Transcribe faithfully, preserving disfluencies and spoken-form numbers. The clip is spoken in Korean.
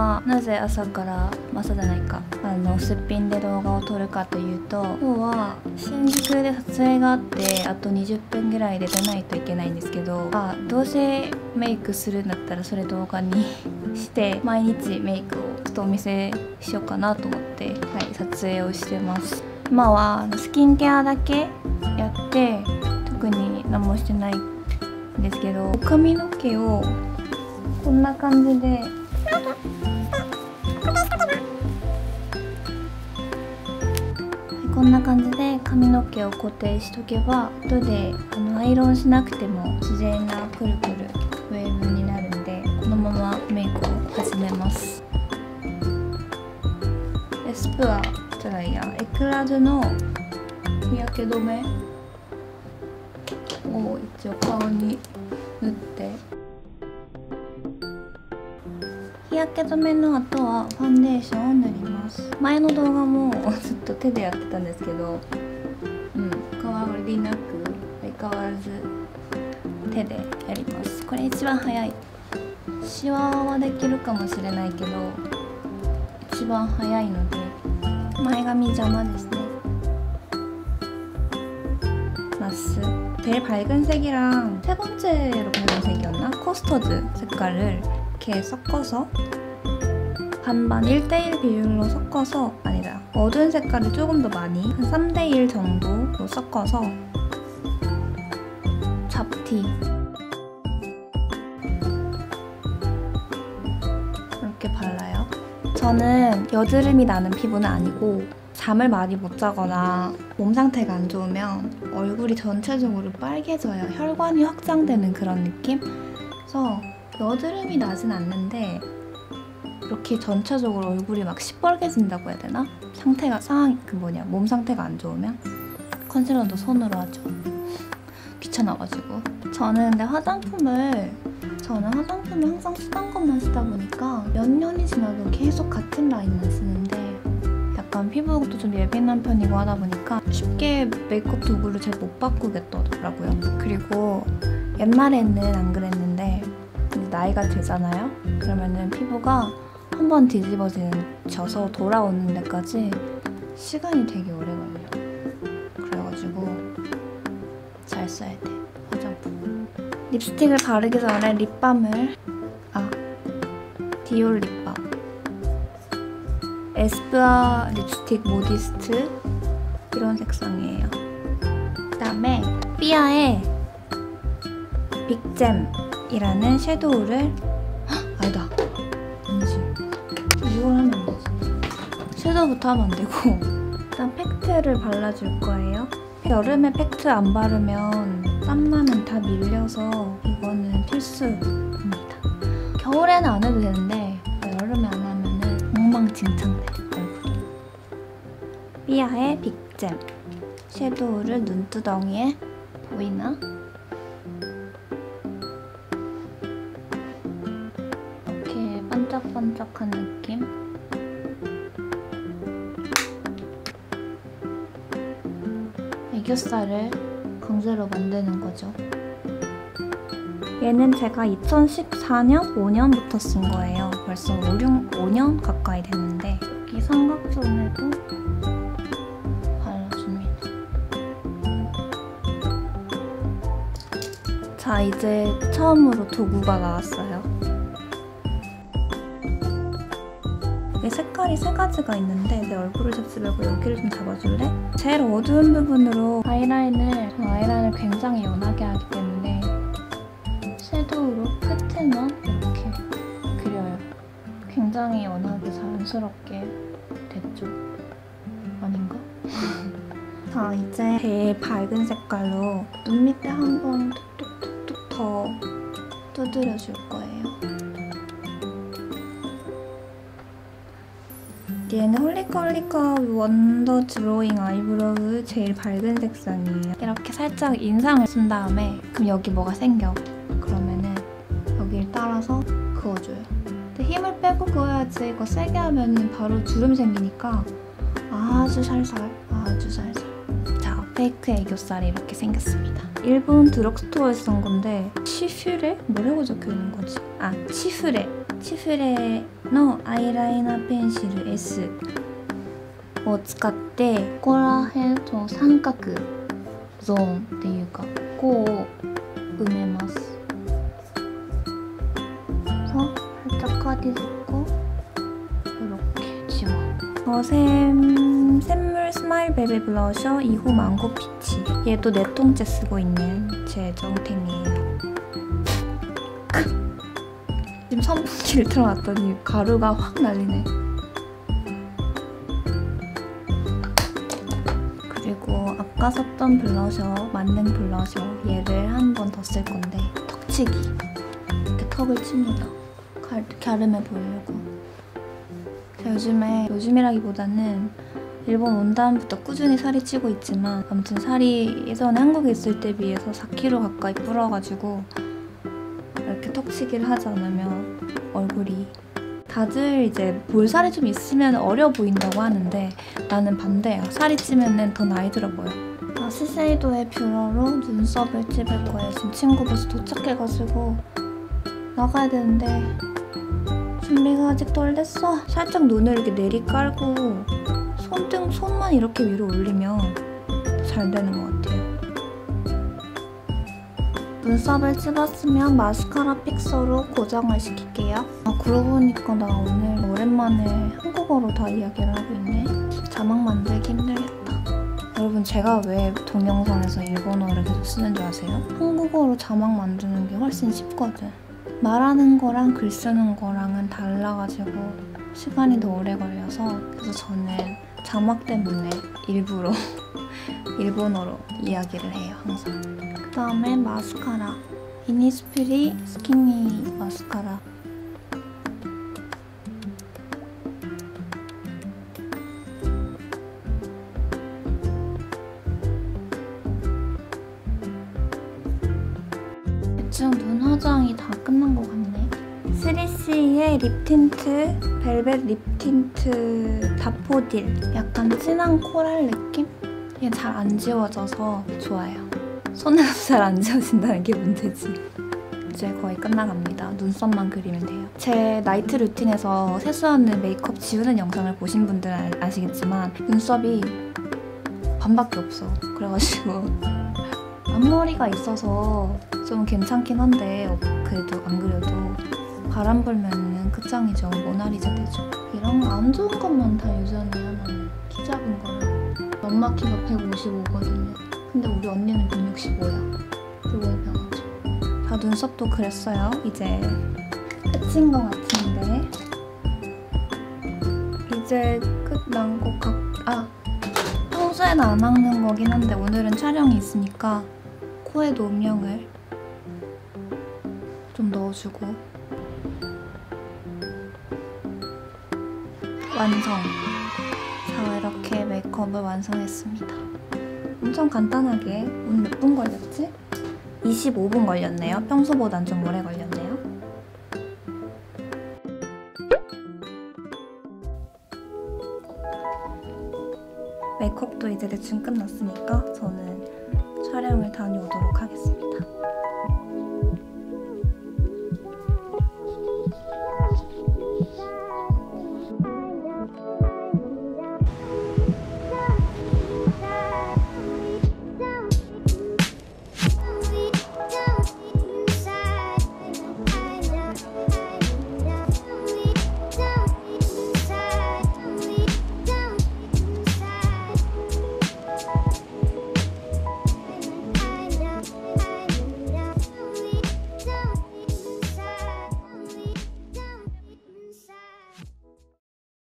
はなぜ朝から朝じゃないかあのすっぴんで動画を撮るかというと、今日は新宿で撮影があってあとにじゅっぷんぐらいで出ないといけないんですけど、あどうせメイクするんだったらそれ動画にして毎日メイクをちょっとお見せしようかなと思って、はい、撮影をしてます。今はスキンケアだけやって特に何もしてないんですけど、髪の毛をこんな感じでこんな感じで髪の毛を固定しとけば後であのアイロンしなくても自然なくるくるウェーブになるんで、このままメイクを始めます。でスプはじゃないやエクラドの日焼け止めを一応顔に塗って、日焼け止めの後はファンデーションを塗ります。前の動画もずっと手でやってたんですけど、うん変わりなく相変わらず手でやります。これ一番早い。シワはできるかもしれないけど一番早いので前髪邪魔ですね。마스 제일 밝은 색이랑 세 번째로 밝은 색이었나? 커스터드 색깔을 이렇게 섞어서 반반 일 대 일 비율로 섞어서, 아니다 어두운 색깔을 조금 더 많이 한 삼 대 일 정도로 섞어서 잡티 이렇게 발라요. 저는 여드름이 나는 피부는 아니고 잠을 많이 못 자거나 몸 상태가 안 좋으면 얼굴이 전체적으로 빨개져요. 혈관이 확장되는 그런 느낌? 그래서 여드름이 나진 않는데 이렇게 전체적으로 얼굴이 막 시뻘개진다고 해야 되나? 상태가 상황 그 뭐냐 몸 상태가 안 좋으면 컨실러도 손으로 하죠. 귀찮아가지고. 저는 근데 화장품을 저는 화장품을 항상 쓰던 것만 쓰다 보니까 몇 년이 지나도 계속 같은 라인만 쓰는데 약간 피부도 좀 예민한 편이고 하다 보니까 쉽게 메이크업 도구를 잘 못 바꾸겠더라고요. 그리고 옛날에는 안 그랬는데 이제 나이가 들잖아요? 그러면은 피부가 한 번 뒤집어져서 돌아오는 데까지 시간이 되게 오래 걸려요. 그래가지고 잘 써야 돼, 화장품. 립스틱을 바르기 전에 립밤을 아 디올 립밤 에스쁘아 립스틱 모디스트 이런 색상이에요. 그다음에 삐아의 빅잼이라는 섀도우를 헉, 아니다 아니지 이걸 하면 안 되지. 섀도우부터 하면 안 되고 일단 팩트를 발라줄 거예요. 여름에 팩트 안 바르면 땀나면 다 밀려서 이거는 필수입니다. 겨울에는 안 해도 되는데 여름에 안 하면은 엉망진창 돼 얼굴이. 삐아의 빅잼 섀도우를 눈두덩이에 보이나? 이렇게 반짝반짝한 느낌? 애교살을 강제로 만드는 거죠. 얘는 제가 이천십사 년, 오 년부터 쓴 거예요. 벌써 오, 육, 오 년 가까이 됐는데 여기 삼각존에도 발라줍니다. 자, 이제 처음으로 도구가 나왔어요. 이게 색깔이 세 가지가 있는데 내 얼굴을 잡지 말고 여기를 좀 잡아줄래? 제일 어두운 부분으로 아이라인을 아이라인을 굉장히 연하게 하기 때문에 섀도우로 끝에만 이렇게 그려요. 굉장히 연하게 자연스럽게 됐죠? 아닌가? 자, 이제 제일 밝은 색깔로 눈 밑에 한번 톡톡톡톡 더 두드려줄 거예요. 얘는 홀리카 홀리카 원더 드로잉 아이브로우 제일 밝은 색상이에요. 이렇게 살짝 인상을 쓴 다음에 그럼 여기 뭐가 생겨. 그러면은 여기를 따라서 그어줘요. 근데 힘을 빼고 그어야지 이거 세게 하면은 바로 주름 생기니까 아주 살살 아주 살살. 자, 페이크 애교살이 이렇게 생겼습니다. 일본 드럭스토어에서 산 건데 치퓨레? 뭐라고 적혀있는 거지? 아, 치퓨레 シフレのアイライナーペンシル エス を使ってここら辺その三角ゾーンっていうかここを埋めます。그래서 살짝 까디고 이렇게 지워. 어, 샘, 샘물 스마일 베베 블러셔 이 호 망고 피치. 얘도 네 통째 쓰고 있는 제 정템이에요. 지금 선풍기를 틀어놨더니 가루가 확 날리네. 그리고 아까 썼던 블러셔, 만능 블러셔 얘를 한 번 더 쓸 건데 턱치기. 이렇게 턱을 칩니다. 가, 갸름해 보이려고. 제가 요즘에, 요즘이라기보다는 일본 온 다음부터 꾸준히 살이 찌고 있지만 아무튼 살이 예전에 한국에 있을 때 비해서 사 킬로그램 가까이 불어가지고 이렇게 턱치기를 하지 않으면 얼굴이 다들 이제 볼살이 좀 있으면 어려 보인다고 하는데 나는 반대야. 살이 찌면 더 나이 들어 보여. 아, 시세이도의 뷰러로 눈썹을 찝을 거예요. 지금 친구 벌써 도착해가지고 나가야 되는데 준비가 아직 덜 됐어. 살짝 눈을 이렇게 내리 깔고 손등, 손만 이렇게 위로 올리면 잘 되는 것 같아요. 눈썹을 찝었으면 마스카라 픽서로 고정을 시킬게요. 아, 그러고 보니까 나 오늘 오랜만에 한국어로 다 이야기를 하고 있네. 자막 만들기 힘들겠다. 여러분 제가 왜 동영상에서 일본어를 계속 쓰는 줄 아세요? 한국어로 자막 만드는 게 훨씬 쉽거든. 말하는 거랑 글 쓰는 거랑은 달라가지고 시간이 더 오래 걸려서 그래서 저는 자막 때문에 일부러 일본어로 이야기를 해요, 항상. 그 다음에 마스카라. 이니스프리 스키니 마스카라. 대충 눈 화장이 다 끝난 것 같네. 쓰리씨의 립 틴트, 벨벳 립 틴트 다포딜. 약간 진한 코랄 느낌? 이게 잘 안 지워져서 좋아요. 손으로도 잘 안 지워진다는 게 문제지. 이제 거의 끝나갑니다. 눈썹만 그리면 돼요. 제 나이트 루틴에서 세수하는 메이크업 지우는 영상을 보신 분들은 아시겠지만 눈썹이 반밖에 없어. 그래가지고 앞머리가 있어서 좀 괜찮긴 한데 그래도 안 그래도 바람 불면은 끝장이죠. 모나리자 되죠. 이런 거 안 좋은 것만 다 유전이야. 나는 키 작은 거를. 엄마 키가 백오십오거든요. 근데 우리 언니는 백육십오야. 그리고 왜 변하죠? 다 눈썹도 그랬어요. 이제 끝인 것 같은데 이제 끝난 것 같... 아! 평소에는 안 닦는 거긴 한데 오늘은 촬영이 있으니까 코에 음영을 좀 넣어주고 완성! 자, 이렇게 메이크업을 완성했습니다. 엄청 간단하게. 오늘 몇 분 걸렸지? 이십오 분 걸렸네요. 평소보단 좀 오래 걸렸네요. 메이크업도 이제 대충 끝났으니까 저는 촬영을 다녀오도록 하겠습니다.